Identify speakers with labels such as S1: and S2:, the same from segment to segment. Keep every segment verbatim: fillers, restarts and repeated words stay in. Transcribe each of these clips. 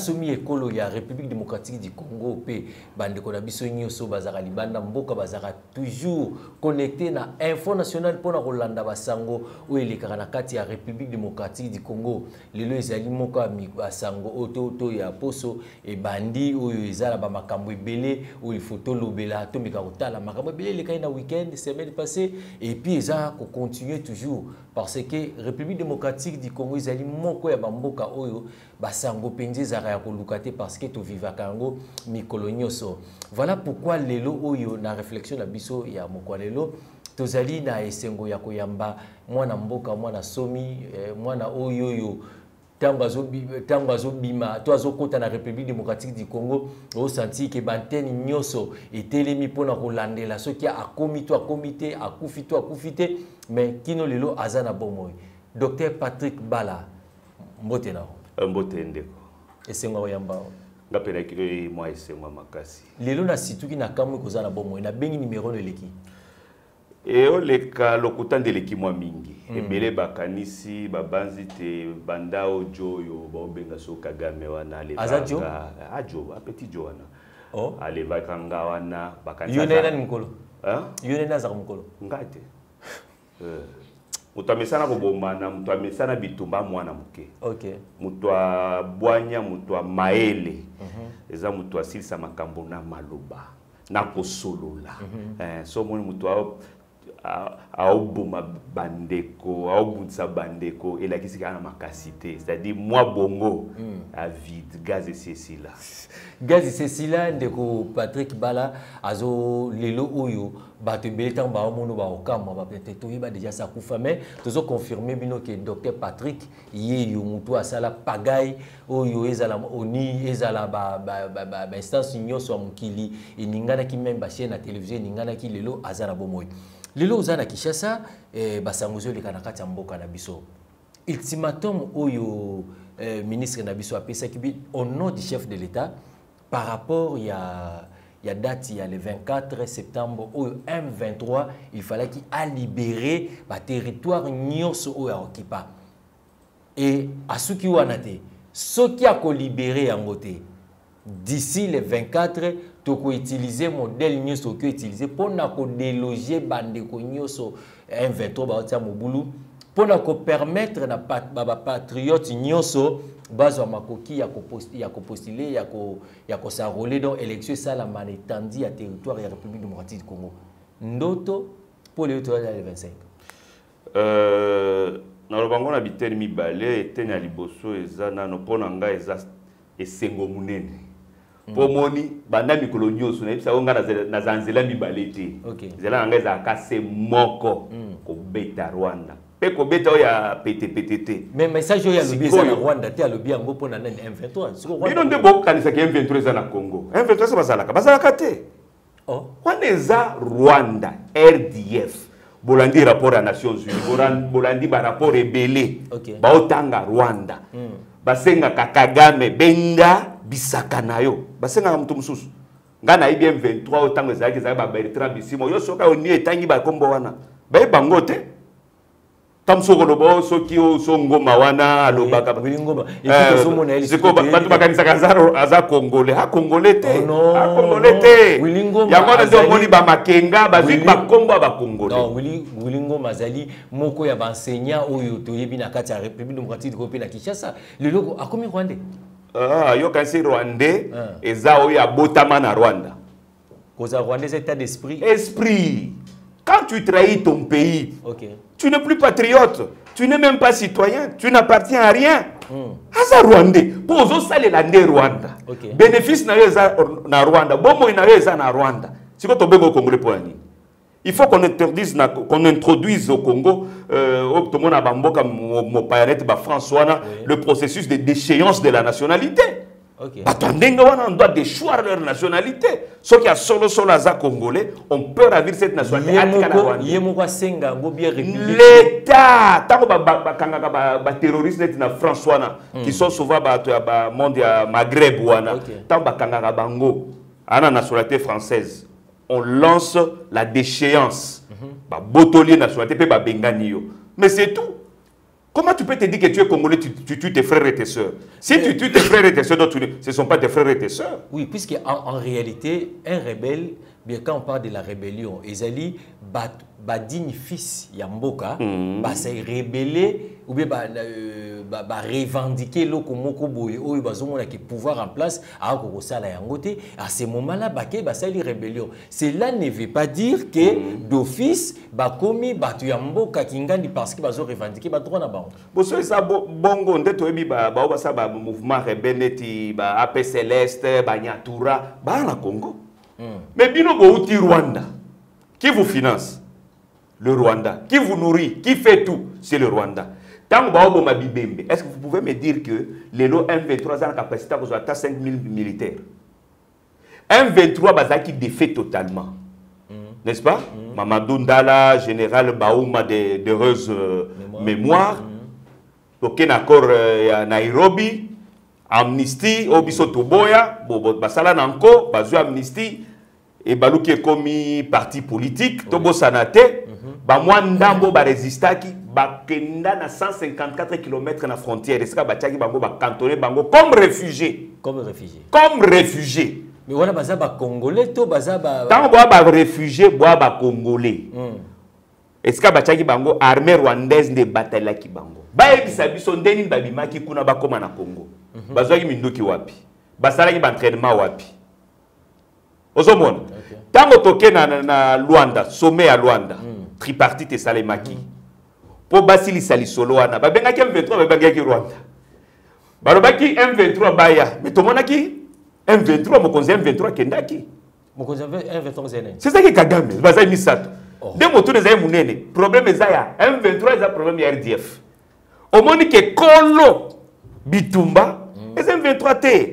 S1: somi ekolo ya République démocratique du Congo pe bande ko na biso nyoso bazaka libanda mboka bazaka toujours connecté na info nationale pona kolanda basango o elekaka na kati ya République démocratique du Congo lelo ezali moko mi basango oto to ya poso e bandi oyo ezala ba makambo ebele o il faut to lobela to mika kotala makambo ebele le kai na week-end semaine passée et puis eza ko continuer toujours parce que République démocratique du Congo ezali moko ya bamboka oyo basango penzi zara ya kolukate parce que to viva kango mikolo nyoso. Voilà pourquoi lelo oyo na réflexion na biso ya mokwalelo tozali na esengo ya koyamba mwana mboka mwana somi eh, mwana oyo yo tango azobima to azokota na République démocratique du Congo au senti ke banteni nyoso etelemi pona kolandela soki akomi to akomite akufi to akufite mais kino lelo azana bomoy. Docteur Patrick Bala mbote na
S2: mbote ndeko
S1: esengo oyamba
S2: ngapela kilo moi esengo makasi
S1: lelo na situki na kamwe kozana bomoy na bengi numéro le leki
S2: e oleka lokuta ndeleki mwa mingi mm. ebele bakanisi babanzi te banda ojo yo baobenga so Kagame wana le
S1: azajo
S2: ajo apeti jo wana
S1: oh
S2: ale bakanga wana bakanisa
S1: yone na mkolo
S2: hein
S1: yone na za mkolo
S2: ngate eh mutu amesana kobomana mutu amesana bitumba mwana muke
S1: okay
S2: mutu abwanya mutu maele mm -hmm. eza mutu asilisa makambo na maloba na kosolola mm -hmm. eh so moni mutu aobuma bandeko aobutsa bandeko elakisi kana makasité c'est-à-dire moi bongo mm. à vide gaz et Cécila
S1: gaz et Cécila ndeko Patrick Bala azo lelo oyo bato beleta ba mono ba okamba ba peut-être to yeba déjà ça kufa mais tozo confirmer bino que docteur Patrick ye yo mutu asala pagaille oyo ezala oni ezala ba ba ba, ba, ba instance nyoso ya mukili iningana ki même ba chaîne na télévision iningana ki lelo azana bomoy. Lelo uzana Kishasa eh, basangozo le kanakati mboka na biso. Ultimatum oyo eh, ministre na biso apesa kibi au nom du chef de l'État par rapport ya ya date ya le vingt-quatre septembre oyo M vingt-trois il fallait qu'il a libéré ba territoire nyonso oyo okipa. Et asuki wana te soki a ko libérer yango te d'ici le vingt-quatre toko utiliser modèle nyoso que utiliser pour na ko déloger bande ko nyoso M vingt-trois ba tia mobulu pour na ko permettre na ba patriote nyoso bazo makoki ya ko postuler ya ko postuler ya ko ya ko s'enrôler dans élection ça la manetandi ya territoire ya République démocratique du Congo ndoto pour le le vingt-cinq
S2: euh na lobango na biteni mibale etenya liboso ezana no pona nga eza esengo munene pomoni banda mikolo nyoso na bisa onga na zanzela mibale te zela nga eza kase moko ko beta Rwanda pe ko beta ya P T P T T
S1: mais message ya lobi za Rwanda te alobi yango pona na M vingt-trois
S2: bino nde bo kanisa ke M vingt-trois za na Congo M vingt-trois bazalaka bazalaka te oh wana eza Rwanda R D F bolandi rapport à Nations Unies bolandi ba rapport ebele ba otanga Rwanda basenga Kagame benga bisaka nayo basenga mutu mususu ngana ibi M vingt-trois otango ezaki za ba Bertrand Bisimo yo soka oni etangi ba kombo wana ba bango te tamsoko lobo soki o songoma wana alobaka
S1: ngoma ekiko somona eli
S2: siko batu bakanisa kazaro aza congolais ha congolais te ha congolais te yango ndio moni ba makenga bazwi ba kombo ba congolais
S1: non wili wilingo mazali moko ya ba enseignant oyo toyebi na kati ya République démocratique du Congo na Kinshasa lelo akomi Rwanda
S2: ah yo kansi Rwandais eza oyo abotama na Rwanda
S1: koza Rwandais état d'esprit
S2: esprit quand tu trahis ton pays
S1: okay.
S2: Tu n'es plus patriote, tu n'es même pas citoyen, tu n'appartiens à rien. Asa Rwandais, pozo sale la nde Rwanda.
S1: Okay.
S2: Bénéfice na yeza na Rwanda, bomo na yeza na Rwanda. Siko to bengo Congolais pour ani. Il faut qu'on interdise qu'on introduise au Congo euh au to mona bamboka mo payanete ba François na le processus de déchéance de la nationalité.
S1: Okay.
S2: On doit déchoir leur nationalité. Ceux qui a solo solo aza congolais, on peut ravir cette nationalité. L'État, tant que terroristes na François qui sont souvent ba monde Maghreb wana, tant que bango ana nationalité française, on lance la déchéance. Ba botolier nationalité pe ba bengani yo. Mais c'est tout. Comment tu peux te dire que tu es Congolais, tu, tu tues tes frères et tes sœurs? Si mais... tu tues tes frères et tes sœurs, ce ne sont pas tes frères et tes sœurs.
S1: Oui, puisque en, en réalité, un rebelle, bien quand on parle de la rébellion, Ezali, bat, bat digne fils Yamboka, mm. bah s'est rébellé ou bien bah, euh, bah, bah revendiquer le komoko boye ou bah zomo qui pouvoir en place à Kokosala Yangote. À ce moment-là, bah que bah ça les rébellion. Cela ne veut pas dire que mm. d'office bah commis bah tu Yamboka kingandi parce que bah zo revendiquer bah droit na ba.
S2: Bon ça ça bongo ndeto ebi bah bah ça bah mouvement rebelle ti bah A P Céleste bah Nyatura bah na Congo. Mm. Mais bino bouti Rwanda. Qui vous finance? Le Rwanda. Qui vous nourrit? Qui fait tout? C'est le Rwanda. Tant que est-ce que vous pouvez me dire que les lots M vingt-trois ont la capacité à cinq mille militaires? M vingt-trois a qui défait totalement. Mm. N'est-ce pas? Mm. Mamadou Ndala, général Baouma de d'heureuse euh, mémoire. mémoire. Mm. Aucun accord euh, à Nairobi. Amnesty, Obiso Toboya, Basala Nanko, Bazu Amnesty. Et balou qui est commis parti politique, oui. Tobo Sanate, ba moi ndambo ba résistaki, ba kenda na cent cinquante-quatre kilomètres na frontière, est-ce que ba tchaki bango ba cantonné bango comme réfugié.
S1: Comme réfugié.
S2: Comme réfugié.
S1: Mais voilà baza ba congolais to baza ba.
S2: Tant ba ba réfugié, bois ba congolais. Est-ce que ba tchaki bango armée rwandaise de bataille ki bango. Ba ebisa biso ndeni babimaki kuna ba koma na Congo. Bazwa ki mindoki wapi. Basala ki ba entraînement wapi. Ozomona. Tango toke na, na Luanda, sommet à Luanda, mm. tripartite et salemaki. Mm. Po basili sali solo wana, ba benga ki M vingt-trois, ba benga ki Rwanda. Barobaki M vingt-trois baya, mais to mona ki M vingt-trois mokonzi M vingt-trois kendaki.
S1: Mokonzi M vingt-trois zene.
S2: C'est ça qui Kagame, baza misato. Oh. De moto les ay munene, problème ezaya M vingt-trois est un problème R D F. Au moni ke kolo bitumba, mm. M vingt-trois te.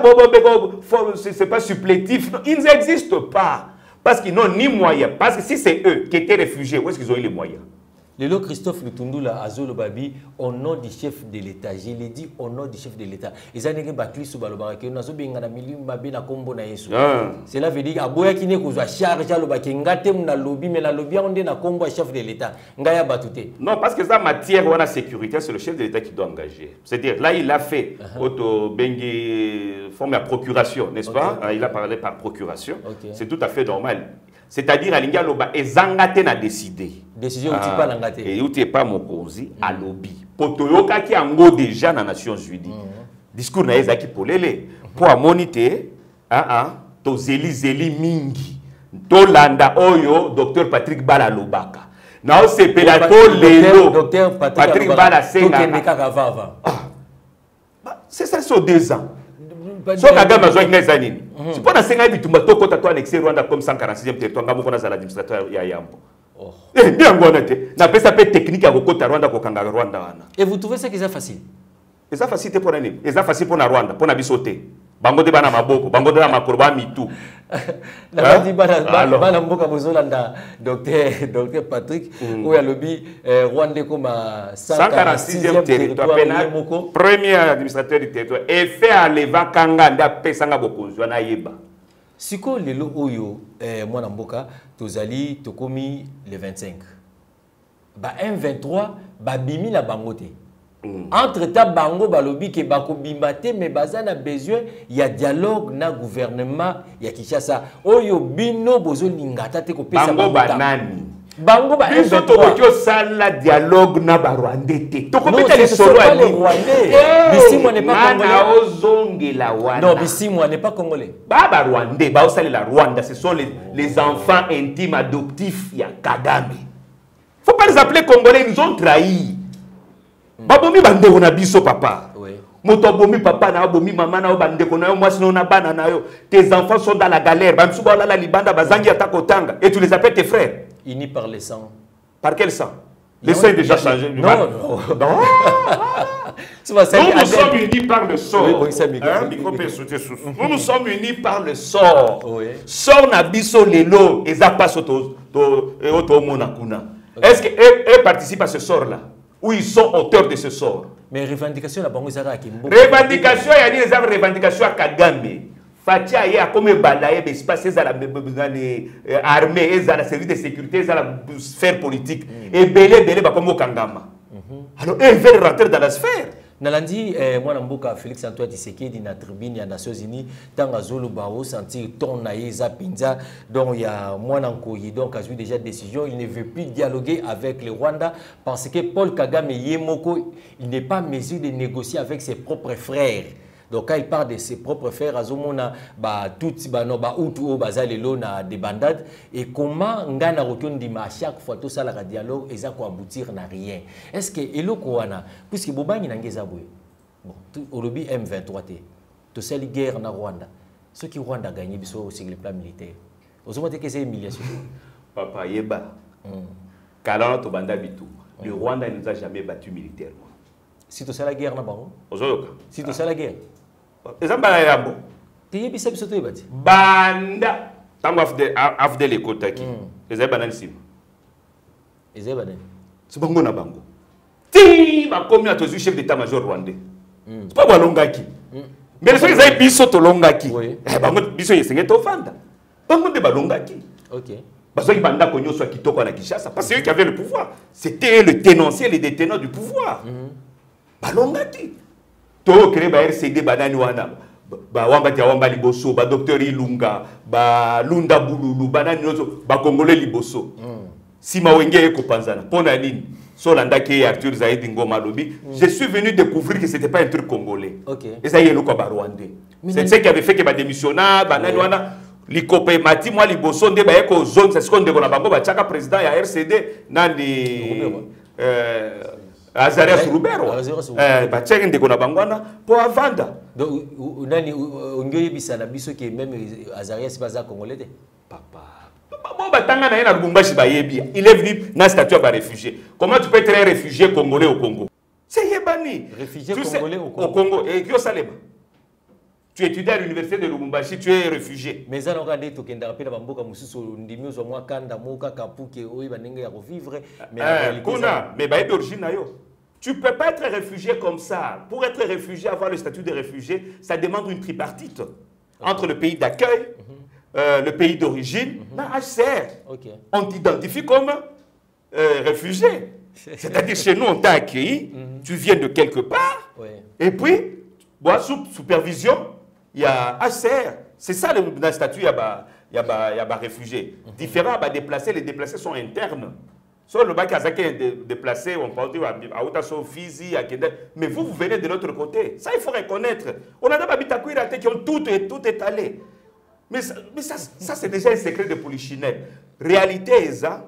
S2: C'est pas supplétif. Non, ils n'existent pas. Parce qu'ils n'ont ni moyens. Parce que si c'est eux qui étaient réfugiés, où est-ce qu'ils ont eu les moyens?
S1: Le lot Christophe Lutundula, Azolo Babi, au nom du chef de l'État. Je l'ai dit au nom du chef de l'État. Ils ont dit que sous Balobarake, nous avons bien milieu Mabé na Kombo na Yesu. Cela veut dire Aboya qui n'est qu'à charge à l'Obaki, Ngate na lobby, mais la lobby on est na Kombo chef de l'État. Ngaya Batouté.
S2: Non, parce que ça matière ou la sécurité, c'est le chef de l'État qui doit engager. C'est-à-dire, là, il a fait auto bengi forme à procuration, n'est-ce pas? Il a parlé par procuration. C'est tout à fait normal. C'est-à-dire, à l'Ingaloba, et Zangate n'a décidé.
S1: Décision où tu pas l'angate.
S2: Et où tu n'es pas mon causi, à lobby. Pour Toyoka qui a un déjà dans les Nations Unies. Discours n'a pas pour les. Pour moniter, to zeli zeli mingi. To landa oyo, docteur Patrick Bala Lobaka. Na o sepelato lelo.
S1: Docteur
S2: Patrick Bala Senga. C'est ça, sur deux ans. So Kagame a besoin de années. C'est pas dans cinq ans que tu m'as annexé Rwanda comme cent quarante-sixième territoire. Nous avons l'administrateur Yayambo. Eh bien, on a n'a pas ça technique à Rwanda Rwanda Rwanda.
S1: Et vous trouvez ça qu'ils sont facile?
S2: Et ça facile pour nous. Et ça facile pour la Rwanda, pour la bisoter. Bango de bana maboko, bango de la makorba mitu.
S1: La dit bana bana mboka bozolanda docteur docteur Patrick ou ya lobby Rwanda comme
S2: cent quarante-sixième territoire pénal, premier administrateur du territoire et fait à leva kanga nda pesanga bokonzwa na yeba.
S1: Siko lelo oyo mwana mboka tozali tokomi le vingt-cinq. Ba M vingt-trois ba bimi la bangote. Entre-temps, Bango Balobi qui bako bimbate mais bazan a besoin il y a dialogue na gouvernement il y a Kinshasa. Oyo bino bozo lingata te ko pesa
S2: Bango banani.
S1: Bango ba M vingt-trois.
S2: Biso to sala dialogue na ba Rwandais. To ko peta les solo à
S1: Rwandais. Bisimwa n'est pas congolais.
S2: Na ozongi la wana.
S1: Non, Bisimwa n'est pas congolais.
S2: Ba ba Rwandais, ba osali la Rwanda, ce sont les les enfants intimes adoptifs ya Kagame. Faut pas les appeler congolais, ils nous ont trahis. Babomi bande on a biso papa. Oui. Moto bomi papa na bomi maman na bande ko na yo mwasi na bana na yo. Tes enfants sont dans la galère. Bamsu ba la libanda bazangi atakotanga et tu les appelles tes frères.
S1: Unis par le sang.
S2: Par quel sang? Le sang est déjà changé.
S1: Non, non. Non.
S2: Nous nous sommes unis par le sort. Oui, oui, ça nous nous sommes unis par le sort. Oui. Sort na biso lelo et ça passe au to et au to mona kuna. Est-ce que eux participent à ce sort là? Où ils sont auteurs de ce sort.
S1: Mais revendication, la banque Zara qui
S2: revendication, il y a des revendications à Kagame. Fatia y a comme balaye espace à la armée, à la service de sécurité, à la sphère politique. Et belé belé comme au Kangama. Alors, eux, ils veulent rentrer dans la sphère.
S1: Nalandi, eh, moi, Namboka, Félix Antoine Tshisekedi, dans la tribune des Nations Unies, tant à Zolo Bao, sentir ton naïza pinza, donc il y a moi, Nankoyi, donc, a eu déjà décision, il ne veut plus dialoguer avec le Rwanda parce que Paul Kagame Yemoko, il n'est pas en mesure de négocier avec ses propres frères. Donc, quand il parle de ses propres frères, Azomona, bah, tout, bah, no, bah, Outou, Bazalelo, na des bandades, et comment Ngana Rotondima, à chaque fois, tout ça, le dialogue, et ça, quoi, aboutir n'a rien. Est-ce que, et le Kouana, puisque Bobani n'a pas bon, au lobby M vingt-trois T, tout ça, les guerres na Rwanda, ceux qui Rwanda a gagné, sur le plan militaire. Vous savez que c'est humiliation.
S2: Papa Yeba, Kalana Tobanda Bitou, le Rwanda ne nous a jamais battu militairement.
S1: Si tout ça, la guerre na Bango, si tout ça, la guerre.
S2: Ezamba ya bo.
S1: Tiye bisa biso to ibati.
S2: Banda. Tango afde afde le kotaki. Ezai banani sim.
S1: Ezai banani.
S2: C'est bango na bango. Ti ba komi a tozu chef d'état-major rwandais. C'est pas balongaki. Mais ceux qui ezai biso to longaki. Eh bango biso yesenge to fanda. Bango de balongaki.
S1: OK.
S2: Parce que banda konyo so kitoko na Kinshasa parce que eux qui avaient le pouvoir. C'était le tenancier les détenants du pouvoir. Balongaki. To créer ba R C D banani wana ba wamba tia wamba liboso ba docteur Ilunga ba Lunda Bululu banani nozo ba congolais liboso sima wenge ko panzana pona nini so landa ke Arthur Zaidi Ngoma lobi je suis venu découvrir que c'était pas un truc congolais.
S1: OK.
S2: Et ça y est le quoi ba rwandais c'est ce qui avait fait que ba démissionna banani wana likope mati moi liboso nde ba yeko zone c'est ce qu'on devait na bango ba chaka président ya R C D nandi euh Azarias Rubero. Eh, ba tchèque ndeko na bangwana pour avanda.
S1: Donc nani ongoye bisana biso ki même Azarias baza congolais te.
S2: Papa. Bon batanga na na Lubumbashi ba yebi. Il est venu na statut ba réfugié. Comment tu peux être un réfugié congolais au Congo? C'est yebani.
S1: Réfugié congolais au Congo.
S2: Au Congo et Kyo Salema. Tu étudies à l'université de Lubumbashi, tu es réfugié.
S1: Mais ça, on a dit que tu as bamboka mususu ndimi zo mwa kanda moka kapuke oyi banenge ya revivre
S2: mais Kona, mais ba d'origine yo. Tu peux pas être réfugié comme ça. Pour être réfugié, avoir le statut de réfugié, ça demande une tripartite okay. entre le pays d'accueil, mm-hmm. euh, le pays d'origine, mm-hmm. la H C R. Okay. On t'identifie comme euh, réfugié. C'est-à-dire chez nous, on t'a accueilli, mm-hmm. tu viens de quelque part, ouais. et puis, bon, sous supervision, il y a H C R. C'est ça le, le statut, il y a des réfugiés. Mm-hmm. Différents, bah, déplacés, les déplacés sont internes. Sur le bac à déplacé, on parle à Outasso, Fizi, à Kenda. Mais vous, vous venez de l'autre côté. Ça, il faut reconnaître. On a d'abord des qui ont tout, tout étalé. Mais ça, mais ça, ça c'est déjà un secret de polichinelle. Réalité est ça.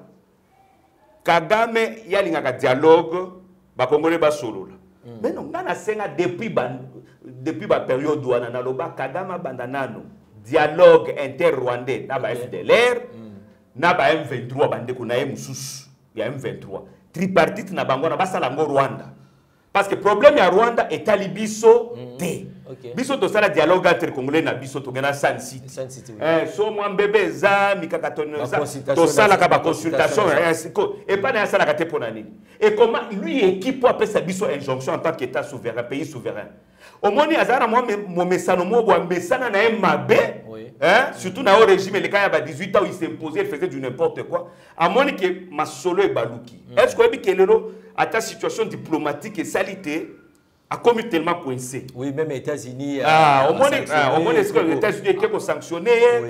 S2: Kagame, il y a un dialogue, bah Congolais ba solo. Mais non, on a senga depuis depuis la période où on a loba Kagame bandanano dialogue inter-rwandais, na ba F D L R, na ba M vingt-trois bande ko na mususu. Il y a M vingt-trois. Tripartite na bango na basala ngo Rwanda. Parce que le problème à Rwanda est à Libiso T. Biso to sala dialogue entre Congolais na biso to gana San City. San City. Eh so moi bébé za mikakatono za to sala ka ba consultation et pas na sala ka te ponani. Et comment lui équipe pour appeler sa biso injonction en tant qu'état souverain, pays souverain. Au moni azara moi mo mesano mo bo mesana na mabe. Hein? Surtout dans le régime, les cas, il y a dix-huit ans, il s'imposait, il faisait du n'importe quoi. À mon avis, ma solo est balouki. Est-ce que vous avez à ta situation diplomatique et salité, a commis tellement coincé?
S1: Oui, même les États-Unis.
S2: Ah, au moins, est-ce que les États-Unis étaient sanctionnés?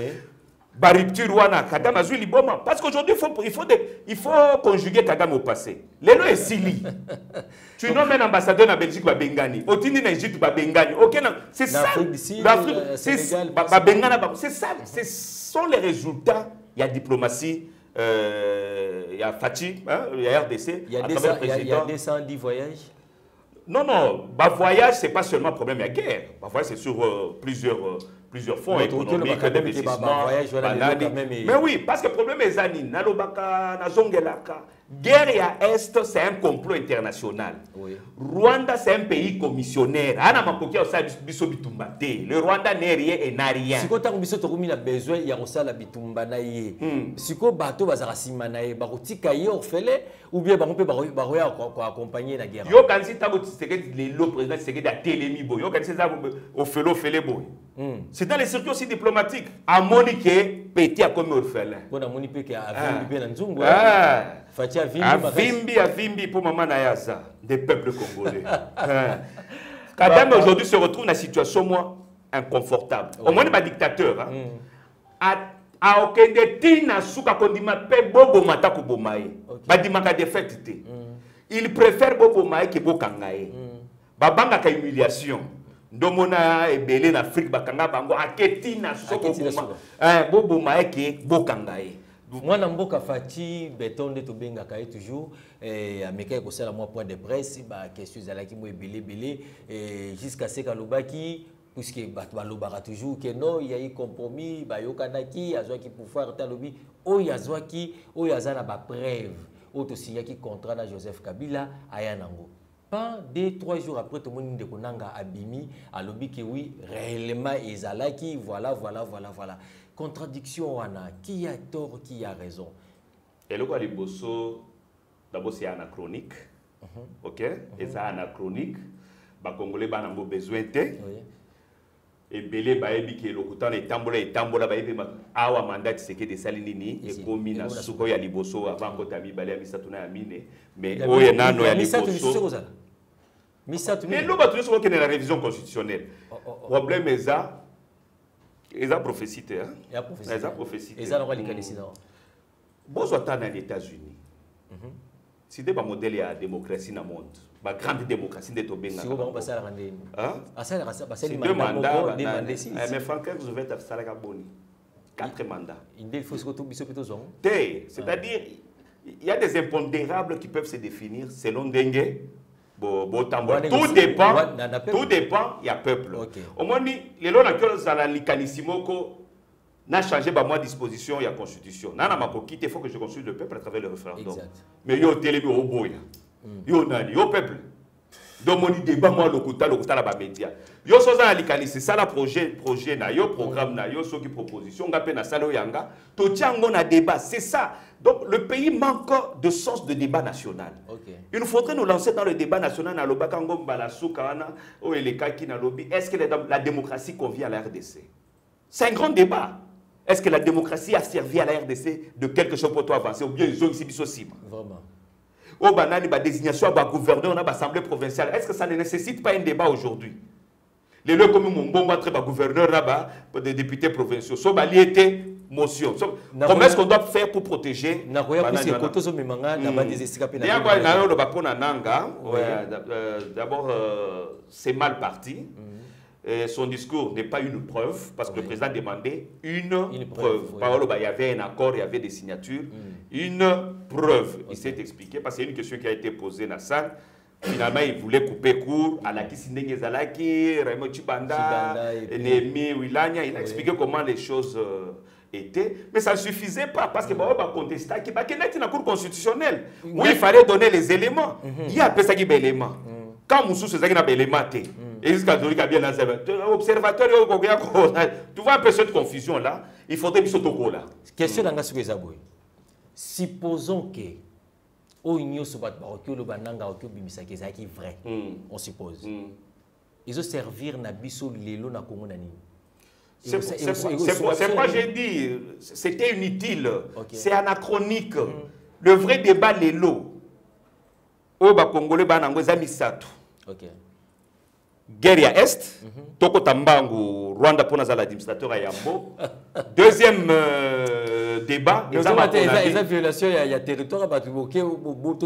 S2: Ba rupture wana Kagame azui liboma parce qu'aujourd'hui il faut il faut de, il faut conjuguer Kagame au passé. Lelo est sili. Tu nommes un ambassadeur en Belgique ba Bengani, otindi na Égypte ba Bengani. OK non, c'est ça. L'Afrique c'est ba Bengana ba c'est ça, ce sont les résultats. Il y a diplomatie, euh, il y a Fachi, hein, il y a R D C,
S1: il y a des il y a deux cent dix voyages.
S2: Non non, ba voyage c'est pas seulement problème de guerre. Ba voyage c'est sur euh, plusieurs euh, plusieurs fonds économiques, d'investissement. Mais oui, parce que le problème est Zani, Nalobaka, Nazongelaka. Guerre à Est, c'est un complot international. Oui. Rwanda, c'est un pays commissionnaire. Le Rwanda n'est rien et n'a rien.
S1: Si vous avez besoin, il y a aussi la bitumba. Si vous avez besoin, ou bien vous pouvez accompagner la guerre.
S2: Yo kansi tago tshisekedi le président Tshisekedi a télémi boy. Yo kansi za au felo fele boy. C'est dans les circuits aussi diplomatiques. À Monique petit a comme orphelin.
S1: On a moni peke a vimbi pe na nzungu.
S2: Ah.
S1: Fati a vimbi
S2: makasi. A vimbi pour maman na yaza des peuples congolais. Kadame aujourd'hui se retrouve dans une situation moi inconfortable. Au moins pas dictateur hein. A a okende tina suka kondima pe bobo mata ko bomaye. Ba dimaka défaite té. Il préfère bobo maye que bokangaye. Ba banga ka humiliation. Domona ebele na Afrique bakanga bango aketina suka boma. Eh bobo maye ke bokangaye.
S1: Moi, je suis Fati, béton de Tobenga toujours. Américain ko sala moi point de presse, ba question zalaki mo ebele belé jusqu'à ce kalobaki puisque balobaka toujours que non, il y a eu compromis, ba yokanaki, azwaki pouvoir talobi, o yazwaki, o yazana ba preuve, o to signaki contrat na Joseph Kabila ayanango. Pas deux trois jours après tout le monde de konanga abimi, alobi que oui, réellement ezalaki, voilà voilà voilà voilà. Contradiction, qui a tort, qui a raison.
S2: Et le cas du Bosso, d'abord c'est anachronique. Ok? Et ça anachronique. Les Congolais ont besoin de. Et belé baebi qui est le coutant et tambola et tambola baebi awa mandat c'est que des salinini et comme na suko ya liboso avant que tami balé misatuna amine mais o ya nano ya liboso. Mais l'on va toujours que dans la révision constitutionnelle. Problème est ça. Ils ont prophétie. Ils ont prophétie. Ils ont prophétie. Bon, soit dans les États-Unis. Si c'est un modèle de démocratie dans le monde, une grande démocratie de Tobenga. Si vous passez à la rendez-vous. C'est deux mandats. Mais Franck Roosevelt a fait ça quatre mandats. C'est-à-dire, il y a des impondérables qui peuvent se définir selon Dengue. Bon, bon, tout dépend, tout dépend, il y a peuple. Au moins, les lois n'a changé par moi disposition, il y a constitution. Nana m'a il faut que je consulte le peuple à travers le référendum. Mais il y a télé, il y a boy, il y a peuple. Donc mon débat moi le côté le côté la bas média. Yo soza alikali c'est ça la projet projet na yo programme na yo so qui proposition ngapé na salo yanga to tiango na débat c'est ça. Donc le pays manque de sens de débat national. Okay. Il nous faudrait nous lancer dans le débat national na loba kango mbala soukana o eleka ki na lobby. Est-ce que la démocratie convient à la R D C? C'est un grand débat. Est-ce que la démocratie a servi à la R D C de quelque chose pour toi avancer ou bien ils ont ici possible? Vraiment. Au banani ba désignation ba gouverneur na ba assemblée provinciale. Est-ce que ça ne nécessite pas un débat aujourd'hui? Les lieux comme mon bon ba gouverneur là-bas, des députés provinciaux, so ba liété motion. So, comment est-ce qu'on doit faire pour protéger? Na koya puisque kotozo memanga na ba des escapés na. Ya ba na lo ba pona nanga. D'abord c'est mal parti. Et son discours n'est pas une preuve, parce que oui. Le président demandait une, une preuve. preuve. Par oui. Il y avait un accord, il y avait des signatures. Mm. Une preuve. Okay. Il s'est expliqué, parce qu'il y a une question qui a été posée dans la salle. Finalement, il voulait couper court à la Kisindenge Zalaki, Raymond Chibanda, Némi Wilania. Il a oui. expliqué comment les choses euh, étaient. Mais ça ne suffisait pas, parce qu'il y a un contestat qui est la Cour constitutionnelle, où oui. il fallait donner les éléments. Mm-hmm. Il y a un peu ça qui est élément. Mm. Quand Moussou se dit qu'il y a des éléments, et jusqu'à bien observateur, tu vois un peu cette confusion là, il faudrait que ce soit là.
S1: Question dans ce que vous supposons que au union se bat que le bananga au bimisa qui est vrai, on suppose. Ils ont servir na biso lelo na Congo nani.
S2: C'est pas j'ai dit, c'était inutile, c'est anachronique. Le vrai débat lelo au ba congolais banango zamisatu. OK. Guerre à Est, Toko Tambangu, Rwanda pour l'administrateur à Yambo. Deuxième euh, débat,
S1: il y a une violation, il y a un territoire à Batouboké, il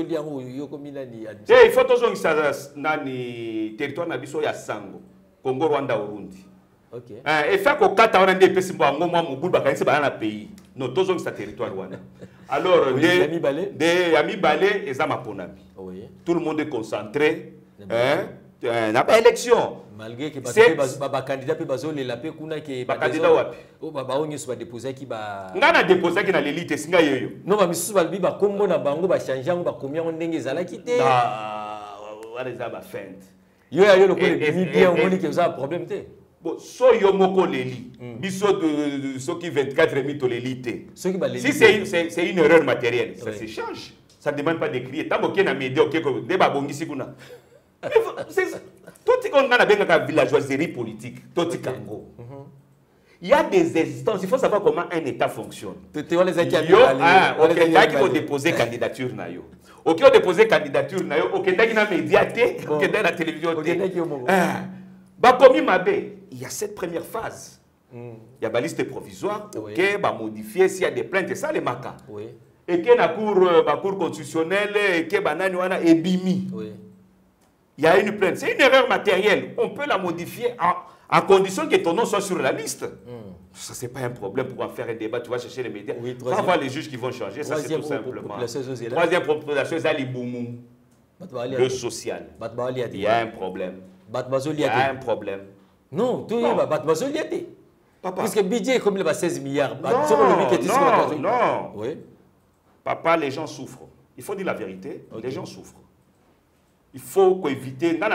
S2: faut toujours que le territoire il y a Sango, Congo, Rwanda, Burundi. Et fait que quand on a des pays, on a un pays. Non, toujours que c'est territoire Rwanda. Alors, les Yami Balé et Zamaponami. Tout le monde est concentré. Euh, n'a pas élection.
S1: Malgré que les candidats peuvent les laper, les
S2: candidats
S1: peuvent déposer qui va.
S2: On a déposé qui na l'élite, c'est nga yoyo.
S1: Non, mais si balbi ba combo na bango ba changer, ba combien on ndenge zala kité.
S2: Ah, what is that feinte?
S1: Yo ya yo le ko le bien on dit que ça problème té.
S2: Bon, so yo moko leli. Biso de ceux qui vingt-quatre mito l'élite. Ceux qui ba l'élite. Si c'est c'est une erreur matérielle, ça se change. Ça ne demande pas d'écrire. Tant que na média OK ko débat bongisi kuna. Tout ce qu'on a dans la villageoiserie politique, tout ce kango. Il y a des instances, il faut savoir comment un État fonctionne.
S1: Tu vois les
S2: Yo, ah, ok, qui vont déposer candidature na yo. Ok, on dépose candidature na yo. Ok, t'as une médiaté. Ok, dans la télévision. Ah, bah comme Mabé, il y a cette première phase. Il y a la liste provisoire. Ok, bah modifier s'il y a des plaintes et ça les maca. Et que la cour, la cour constitutionnelle et que banani wana ebimi. Il y a une plainte. C'est une erreur matérielle. On peut la modifier en à condition que ton nom soit sur la liste. Mm. Ça, ce n'est pas un problème pour en faire un débat. Tu vas chercher les médias. Oui, on va voir les juges qui vont changer. Ça, c'est tout simplement. Troisième proposition, c'est le social. Il y a un problème. Il y a un problème.
S1: Non, tu es Papa. Puisque le budget est comme il va seize milliards.
S2: Non, non, non. Oui. Papa, les gens souffrent. Il faut dire la vérité. Okay. Les gens souffrent. Il faut éviter. Et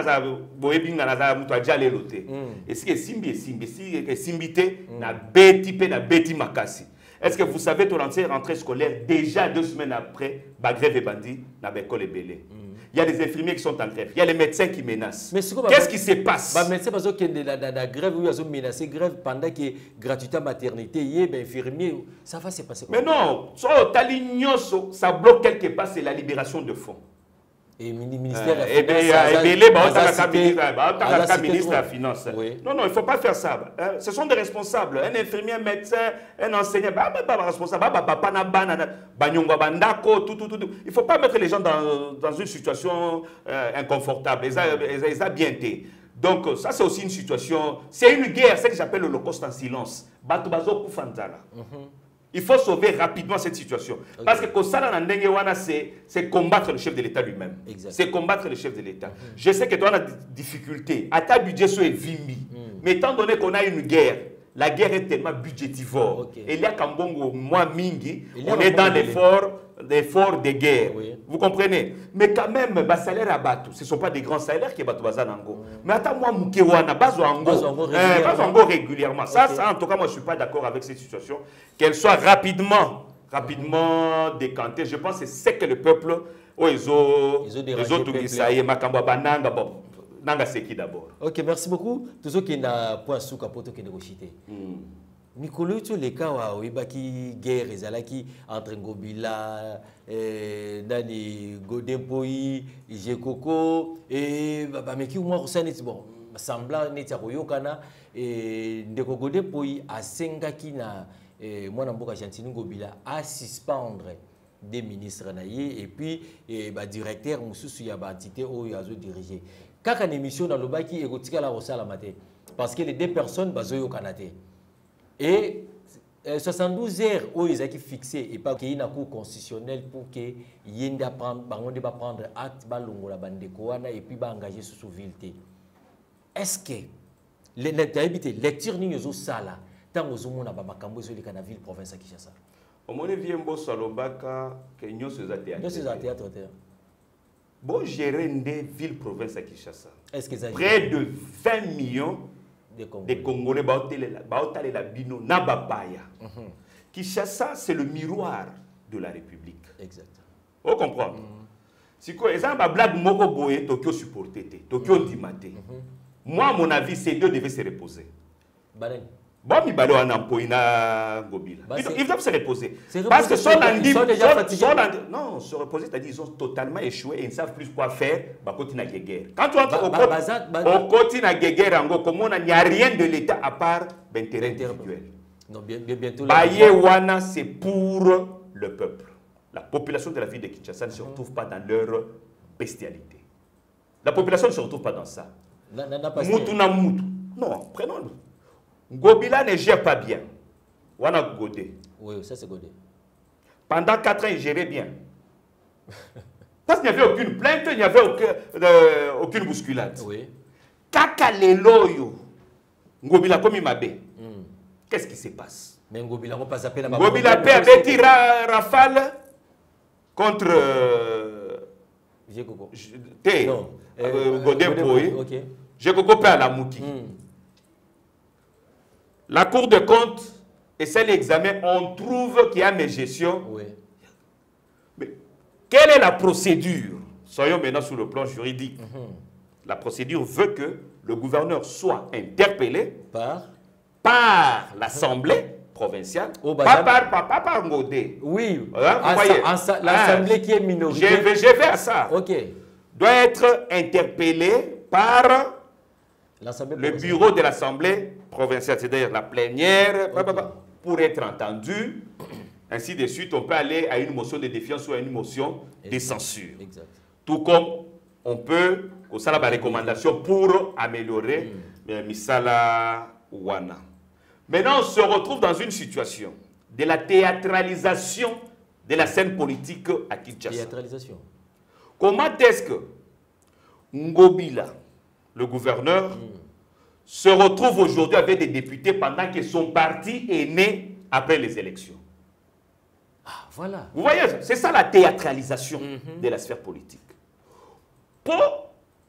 S2: si c'est simbi, simbi, si simbité, na beti pe na beti makasi. Est-ce que vous savez ton rentrée scolaire déjà deux semaines après, ba grève et bandit na l'école est belé. Il y a des infirmiers qui sont en grève. Il y a les médecins qui menacent. Qu'est-ce qui se passe?
S1: Les médecins parce que la grève où ils ont menacé grève pendant que gratuité maternité, il y a des infirmiers, ça va se passer.
S2: Mais non, ça bloque quelque part, c'est la libération de fonds.
S1: Et le ministère
S2: de la Finance, ministre de la Finance. Non, non, il ne faut pas faire ça. Ce sont des responsables. Un infirmier, un médecin, un enseignant, pas responsable. Il ne faut pas mettre les gens dans, dans une situation euh, inconfortable. Ils ont bien été. Donc, ça, c'est aussi une situation. C'est une guerre, c'est ce que j'appelle l'Holocauste en silence. Il faut sauver rapidement cette situation. Okay. Parce que c'est combattre le chef de l'État lui-même. C'est combattre le chef de l'État. Mm-hmm. Je sais que tu as des difficultés. À ta budget, c'est vimbi. Mm. Mais étant donné qu'on a une guerre, la guerre est tellement budgétivore. Okay. Et il y a Kambongo, moi, Mingi, on est dans l'effort de guerre. Oui. Vous comprenez? Mais quand même, les salaires à Batou, ce ne sont pas des grands salaires qui sont Bazanango. Mm. Mais attends, moi, Moukewana, Bazango régulièrement. Ça, okay. ça, en tout cas, moi, je ne suis pas d'accord avec cette situation. Qu'elle soit rapidement, rapidement décantée. Je pense que c'est ce que le peuple, oh, ils ont, ils ont tout dit ça. D'abord.
S1: Ok, merci beaucoup. Tout ce qui n'a point sous capote qui est négocié. Mikolo, tu les cas où il y a une guerre entre Ngobila, Nani Godempoï, Jekoko, et Bameki ou moi, bon, semblant n'était Royokana, et Ndeko Godempoï a Sengaki na, moi, Namboka Chantini Ngobila, à suspendre des ministres et puis le directeur Moussou Yabatité où il a dirigé. Quand une émission dans le bas qui est la Rossa la matin, parce que les deux personnes basées au Canada. Et euh, soixante-douze heures où ils ont fixé et pas qu'il y ait un cours constitutionnel pour que Yenda prendre prendre acte balongo la bande et puis ba engager sous souveraineté. Est-ce que les lecture ni yozo sala tant aux hommes na ba makambo zo lika na ville province à Kinshasa.
S2: Au moins vient bo salobaka que nyo se za théâtre.
S1: Nyo se za théâtre.
S2: Bon gérer des villes province à Kinshasa.
S1: Est-ce que ça
S2: près de vingt millions des Congolais baotale la bino na babaya. Kinshasa c'est le miroir de la République.
S1: Exact.
S2: On comprend. Si quoi exemple blague moko boye Tokyo supporté Tokyo dimate. Moi à mon avis ces deux devaient se reposer.
S1: Balen.
S2: Bon, mi balo anapoina Ngobila. Ils doivent se reposer.
S1: Parce que
S2: ils sont déjà fatigués. Non, se reposer, c'est-à-dire ils ont totalement échoué et ils ne savent plus quoi faire. Bah, continue à guerre. Quand tu entres au continue à guerre, comment il n'y a rien de l'État à part l'intérêt individuel.
S1: Non, bien, bien, bientôt.
S2: Bayewana, c'est pour le peuple. La population de la ville de Kinshasa ne se retrouve pas dans leur bestialité. La population ne se retrouve pas dans ça. Moutou na moutou. Non, prenons-le. Ngobila ne gère pas bien. Wana Godé.
S1: Oui, ça c'est Godé.
S2: Pendant quatre ans, il gérait bien. Parce qu'il n'y avait aucune plainte, il n'y avait aucun, euh, aucune bousculade.
S1: Oui.
S2: Kaka leloyo. Ngobila comme il m'a bé. Qu'est-ce qui se passe?
S1: Mais Ngobila n'a pas zappé la
S2: Ngobila paix avait tiré rafale contre.
S1: J'ai Coco.
S2: T. Non. Godé Poy. Ok. J'ai Coco paix à la Mouki. La Cour de compte et celle l'examen, on trouve qu'il y a mes gestions. Oui. Mais quelle est la procédure? Soyons maintenant sur le plan juridique. Mm-hmm. La procédure veut que le gouverneur soit interpellé
S1: par
S2: par l'Assemblée provinciale,
S1: oh,
S2: bah, pas, par, pas, pas par Ngodé.
S1: Oui,
S2: hein, vous voyez,
S1: l'Assemblée qui est minoritaire.
S2: Je vais, je vais à ça.
S1: Ok.
S2: Doit être interpellé par le bureau de l'Assemblée provinciale, c'est-à-dire la plénière, okay. pour être entendu. Ainsi de suite, on peut aller à une motion de défiance ou à une motion exact. de censure. Exact. Tout comme on peut, au sein de la recommandation pour améliorer mm. Misala Wana. Maintenant, on se retrouve dans une situation de la théâtralisation de la scène politique à Kinshasa.
S1: Théâtralisation.
S2: Comment est-ce que Ngobila, le gouverneur, mm. se retrouve aujourd'hui avec des députés pendant que son parti est né après les élections?
S1: Ah, voilà.
S2: Vous voyez, c'est ça la théâtralisation mm-hmm. de la sphère politique. Pour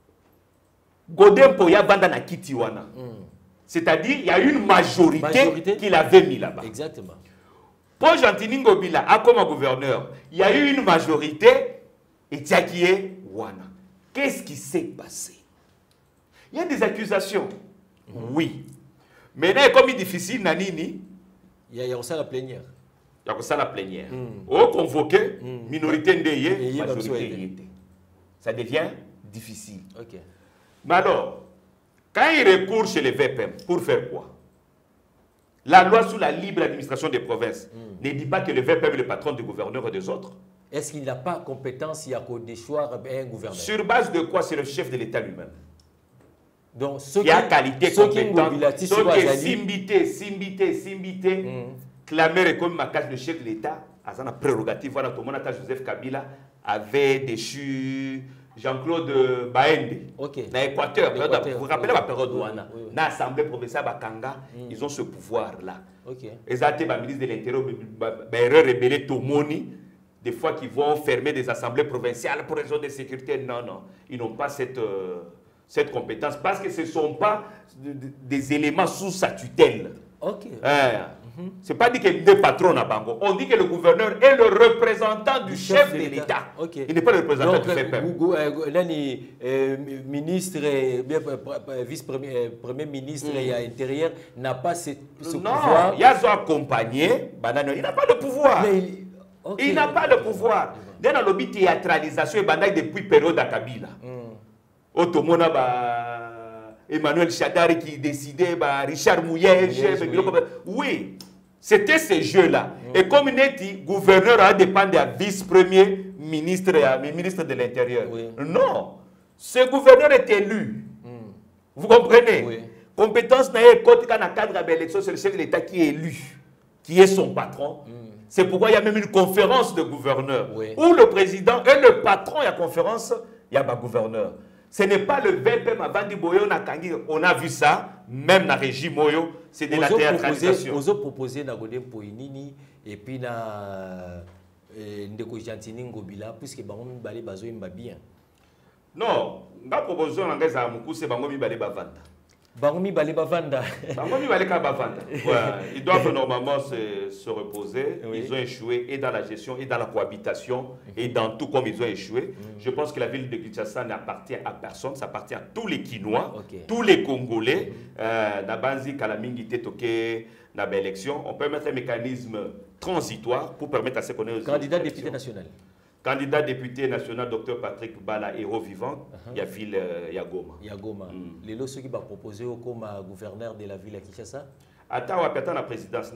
S2: Godem Poya Bandana Kitiwana, mm. c'est-à-dire il y a une majorité, majorité? qu'il avait mis là-bas.
S1: Exactement.
S2: Pour Gentini Ngobila, a comme gouverneur, il y a eu une majorité et Tiakie Wana. Qu'est-ce qui s'est passé? Il y a des accusations. Mm. Oui. Maintenant, comme il est difficile, Nanini,
S1: il y a aussi la plénière.
S2: Il y a ça la plénière. Mm. Au convoqué, mm. minorité ndeye, majorité yété. Ça devient difficile.
S1: Okay.
S2: Mais alors, quand il recourt chez les V P M, pour faire quoi? La loi sur la libre administration des provinces mm. ne dit pas que le V P M est le patron du gouverneur et des autres.
S1: Est-ce qu'il n'a pas compétence, il y a qu'au déchoir un gouverneur?
S2: Sur base de quoi? C'est le chef de l'État lui-même.
S1: Donc, ceux
S2: qui a qualité compétente,
S1: ceux
S2: qui est simbité, simbité, simbité, mm. clamé comme ma case, le chef de l'État, à sa prérogative, voilà, tout le monde, Joseph Kabila avait déchu Jean-Claude Baende,
S1: okay.
S2: dans l'Équateur. Vous vous rappelez oui. la période oui. Ouana, oui, oui. Dans l'Assemblée provinciale Bakanga, mm. ils ont ce pouvoir-là.
S1: Okay.
S2: Ils ont été ministre de l'Intérieur, erreur rébellée Tomoni, des fois qu'ils vont fermer des assemblées provinciales pour raison de sécurité. Non, non, ils n'ont pas cette, euh, cette compétence parce que ce ne sont pas de, de, des éléments sous sa tutelle.
S1: Ok.
S2: Hein. Mm-hmm. Ce n'est pas dit qu'il y a deux patrons à Bango. On dit que le gouverneur est le représentant du, du chef, chef de l'État.
S1: Okay.
S2: Il n'est pas le représentant du F P M.
S1: Le ministre, vice-premier premier ministre mm. et intérieur n'a pas ce, ce
S2: non,
S1: pouvoir.
S2: Non, il y a son accompagné. Il n'a pas de pouvoir. Mais il okay. il n'a pas de pouvoir. Dans le lobby théâtralisation, il y a depuis la période de Kabila. Automona ba Emmanuel Chadari qui décidait, bah, Richard Mouyej, oui, oui. C'était ces jeux-là. Mm. Et comme il est dit, gouverneur a dépendé à vice-premier ministre et à ministre de l'Intérieur. Oui. Non, ce gouverneur est élu. Mm. Vous comprenez? Oui. Compétence n'a pas dans le cadre de l'élection, c'est le chef de l'État qui est élu, qui est son patron. Mm. C'est pourquoi il y a même une conférence de gouverneur. Oui. Où le président est le patron, il y a conférence, il y a un gouverneur. Ce n'est pas le V P M avant du Boyo Nakangi. On a vu ça, même dans le régime Moyo, c'est de la théâtralisation.
S1: Vous avez proposé Nagodem Poinini et puis na Ndeko Gentini Ngobila, puisque Bangomi Balé Bazo bien.
S2: Non, la proposition en Gaza Moukou, c'est Bangomi Balé Bavanda.
S1: Bangomi Balé Bavanda.
S2: Bangomi Balé Bavanda. Ils doivent normalement se, se reposer. Oui. Ils ont échoué et dans la gestion, et dans la cohabitation, mm-hmm. et dans tout comme ils ont échoué. Mm-hmm. Je pense que la ville de Kinshasa n'appartient à personne. Ça appartient à tous les Kinois, okay. tous les Congolais. Nabanzi, mm-hmm. Kalamingi, Tetoke, dans l'élection. On peut mettre un mécanisme transitoire pour permettre à ce qu'on ait...
S1: Candidat député national.
S2: Candidat député national, docteur Patrick Bala, héros vivant, il y a ville, il y a Goma.
S1: Il y a Goma. Les lots qui va proposer comme gouverneur de la ville à Kinshasa.
S2: Attends, on va la présidence.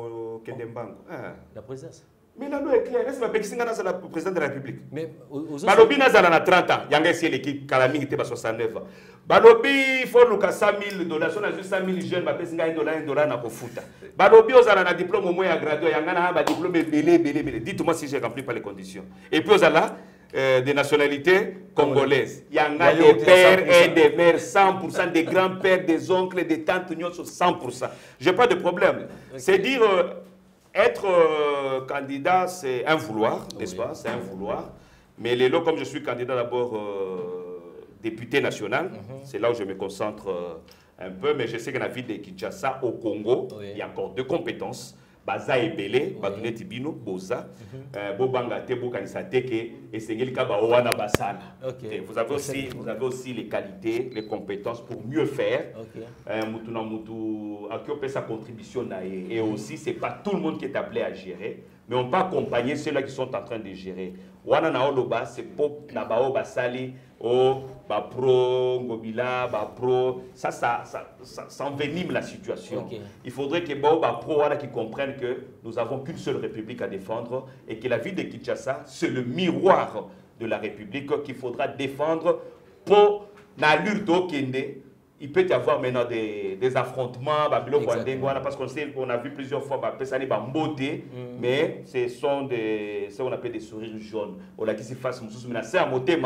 S1: La présidence.
S2: Mais la loi est claire. Est-ce que le président de la République? Mais Balobi Nazala a trente ans. Il y a essayé l'équipe Kalami qui était soixante-neuf ans. Balobi, il faut nous cent mille dollars. Si on a juste cent mille jeunes, il faut un dollar, un dollar dans le foot. Balobi, on a un diplôme au moins à graduer. Il y a un diplôme belé, belé, belé. Dites-moi si j'ai rempli pas les conditions. Et puis, on a euh, des nationalités congolaises. Il y a des pères et des mères, cent pour cent, des grands-pères, des oncles, des tantes, cent pour cent. Je n'ai pas de problème. C'est dire... Euh, Être euh, candidat, c'est un vouloir, n'est-ce oui. pas? C'est un vouloir. Mais les lots, comme je suis candidat d'abord euh, député national, mm-hmm. c'est là où je me concentre euh, un peu. Mais je sais que la ville de Kinshasa, au Congo, oui. il y a encore deux compétences. baza ebele bato neti bino boza bobanga te bokanisa te ke esengeli ka bawana basala. Vous avez aussi vous avez aussi les qualités, les compétences pour mieux faire. Mutu na mutu akiope sa contribution na et aussi c'est pas tout le monde qui est appelé à gérer, mais on peut accompagner ceux-là qui sont en train de gérer. Wana na oloba c'est pop na bao basali o ba pro ngobila ba pro ça ça ça ça, ça envenime la situation. Okay. Il faudrait que bao ba pro wana qui comprennent que nous avons qu'une seule république à défendre et que la ville de Kinshasa c'est le miroir de la république qu'il faudra défendre pour na l'urto kende. Il peut y avoir maintenant des, des affrontements, parce qu'on sait qu'on a vu plusieurs fois Pesani Bamboté, mm. mais ce sont des, ce qu'on appelle des sourires jaunes. On a qui se fasse c'est un mot thème.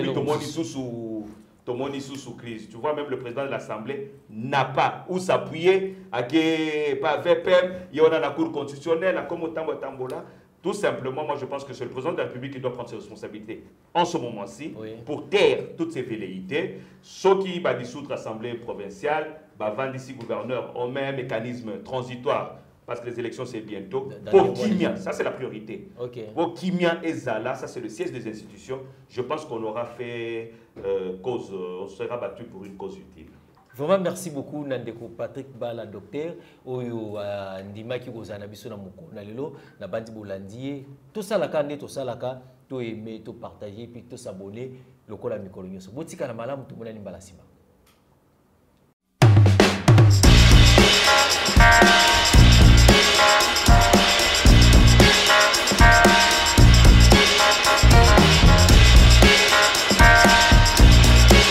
S2: Sous crise. Tu vois, même le président de l'Assemblée n'a pas où s'appuyer à que pas V P M, il y a la Cour constitutionnelle, comme au Tambola. Tout simplement, moi je pense que c'est le président de la République qui doit prendre ses responsabilités en ce moment-ci oui. pour taire toutes ces velléités. Ceux qui vont dissoudre l'Assemblée provinciale, vont d'ici gouverneur, ont même un mécanisme transitoire, parce que les élections c'est bientôt. Pour Kimia, ça c'est la priorité. Okay. Pour Kimia et Zala, ça c'est le siège des institutions. Je pense qu'on aura fait euh, cause, on sera battu pour une cause utile.
S1: Vraiment, merci beaucoup, Nandeko Patrick Bala, docteur. Oyo, Ndima qui vous a nabiso na moko na lelo, na bandi bolandi. Tout ça la kande, tout ça la ka, tout aimer, tout partager, puis tout s'abonner. Le kola mikolo nyoso. Botika na malamu, tout le monde ni balasima.